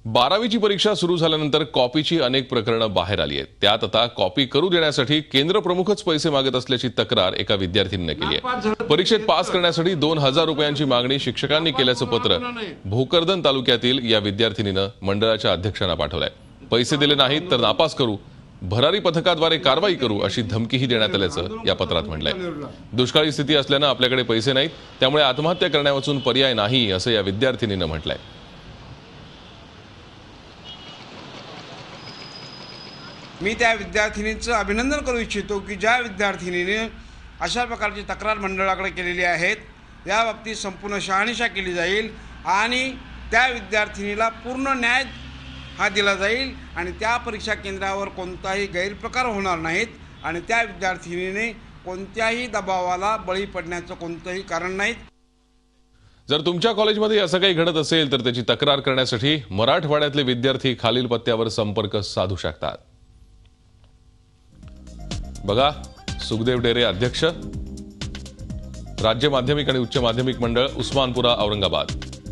12वीची परीक्षा सुरू झाल्यानंतर कॉपीची अनेक प्रकरणं बाहेर आली आहेत। त्यात आता कॉपी करू देण्यासाठी केंद्र प्रमुखच पैसे मागत असल्याची तक्रार एका विद्यार्थ्यांनी केली आहे। परीक्षेत पास करण्यासाठी 2000 रुपयांची मागणी शिक्षकांनी केल्याचं पत्र भोकरदन तालुक्यातील या विद्यार्थिनीनं मंडळाच्या अध्यक्षांना पाठवलंय। पैसे दिले नाहीत तर नापास करू, भरारी पथकाद्वारे कारवाई करू अशी धमकीही देण्यात आल्याचं या पत्रात म्हटलंय। दुष्काळी स्थिती असल्यानं आपल्याकडे पैसे नाहीत, त्यामुळे आत्महत्या करण्यावाचून पर्याय नाही असं या विद्यार्थिनीनं म्हटलंय। मी त्या विद्यार्थिनीचं अभिनंदन करू इच्छितो की ज्या विद्यार्थिनीने अशा प्रकारची तक्रार मंडळाकडे केलेली आहेत, या बाबतीत संपूर्ण शहानिशा केली जाईल आणि त्या विद्यार्थिनीला पूर्ण न्याय हा दिला जाईल आणि त्या परीक्षा केंद्रावर कोणताही गैरप्रकार होणार नाहीत आणि त्या विद्यार्थिनीने कोणत्याही दबावाला बळी पडण्याचं कोणतंही कारण नाही। जर तुमच्या कॉलेजमध्ये असं काही घडत असेल तर त्याची तक्रार करण्यासाठी मराठवाड्यातले विद्यार्थी खालील पत्त्यावर संपर्क साधू शकतात। बघा, सुखदेव डेरे अध्यक्ष, राज्य माध्यमिक आणि उच्च माध्यमिक मंडळ, उस्मानपुरा, औरंगाबाद।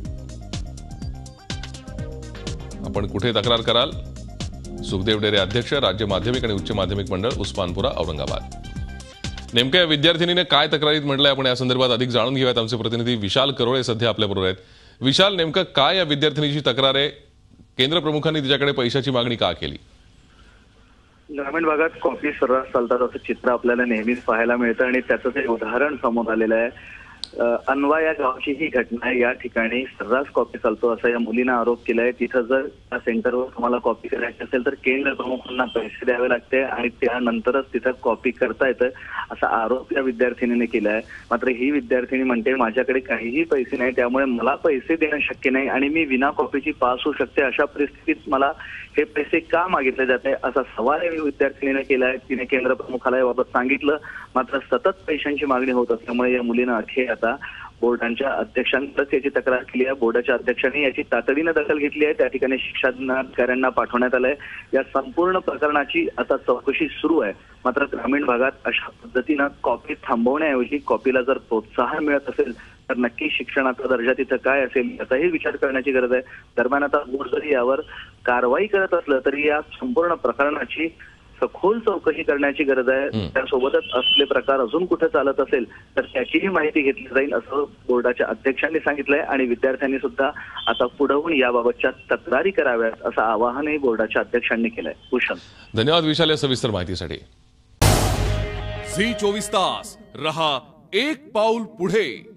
आपण कुठे तक्रार कराल? सुखदेव डेरे अध्यक्ष, राज्य माध्यमिक आणि उच्च माध्यमिक मंडळ, उस्मानपुरा, औरंगाबाद। नेमक्या या विद्यार्थिनीने काय तक्रारीत म्हटलंय आपण या संदर्भात अधिक जाणून घेऊयात। आमचे प्रतिनिधी विशाल करोळे सध्या आपल्याबरोबर आहेत। विशाल, नेमकं काय या विद्यार्थिनीची तक्रार आहे? केंद्र प्रमुखांनी तिच्याकडे पैशाची मागणी का केली? ग्रामीण भागात कॉपी सर्रास चालतात असं चित्र आपल्याला नेहमीच पाहायला मिळतं आणि त्याचं ते उदाहरण समोर आलेलं आहे। अनवा या गावची ही घटना आहे। या ठिकाणी सर्रास कॉपी चालतो असा या मुलीनं आरोप केलाय। तिथं जर त्या सेंटरवर तुम्हाला कॉपी करायची असेल तर केंद्र प्रमुखांना पैसे द्यावे लागते आणि त्यानंतरच तिथं कॉपी करता येतं असा आरोप या विद्यार्थिनीने केलाय। मात्र ही विद्यार्थिनी म्हणते माझ्याकडे काहीही पैसे नाही, त्यामुळे मला पैसे देणं शक्य नाही आणि मी विना कॉपीची पास होऊ शकते। अशा परिस्थितीत मला हे पैसे का मागितले जाते असा सवाल या विद्यार्थिनीने केलाय। तिने केंद्र प्रमुखाला याबाबत सांगितलं, मात्र सतत पैशांची मागणी होत असल्यामुळे या मुलीनं अखेर आता बोर्डांच्या अध्यक्षांकडेच याची तक्रार केली आहे। बोर्डाच्या अध्यक्षांनी याची तातडीनं दखल घेतली आहे। त्या ठिकाणी शिक्षणाधिकाऱ्यांना पाठवण्यात आलंय। या संपूर्ण प्रकरणाची आता चौकशी सुरू आहे। मात्र ग्रामीण भागात अशा पद्धतीनं कॉपी थांबवण्याऐवजी कॉपीला जर प्रोत्साहन मिळत असेल तर नक्की शिक्षणाचा दर्जा तिथं काय असेल याचाही विचार करण्याची गरज आहे। दरम्यान आता बोर्ड जरी यावर कारवाई करत असलं तरी या संपूर्ण प्रकरणाची सखोल चौकशी करण्याची गरज आहे। त्यासोबतच असले प्रकार अजून कुठे चालत असेल तर त्याचीही माहिती घेतली जाईल असं बोर्डाच्या अध्यक्षांनी सांगितलंय आणि विद्यार्थ्यांनी सुद्धा आता पुढवून याबाबतच्या तक्रारी कराव्यात असं आवाहनही बोर्डाच्या अध्यक्षांनी केलंय। भूषण, धन्यवाद विशाल या सविस्तर माहितीसाठी। झी 24 तास रहा एक पाऊल पुढे।